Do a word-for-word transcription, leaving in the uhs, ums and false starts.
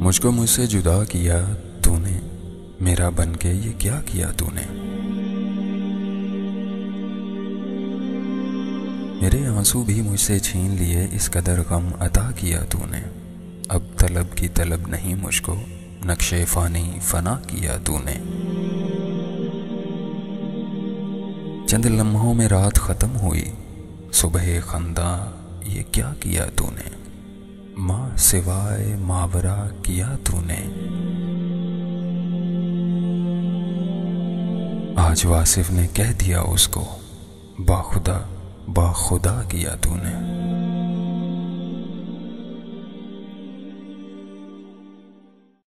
मुझको मुझसे जुदा किया तूने, मेरा बनके ये क्या किया तूने। मेरे आंसू भी मुझसे छीन लिए, इस कदर गम अता किया तूने। अब तलब की तलब नहीं मुझको, नक्शे फानी फना किया तूने। चंद लम्हों में रात खत्म हुई, सुबह खंदा ये क्या किया तूने। माँ सिवाय मावरा किया तूने। आज वासिफ ने कह दिया उसको, बाखुदा बाखुदा किया तूने।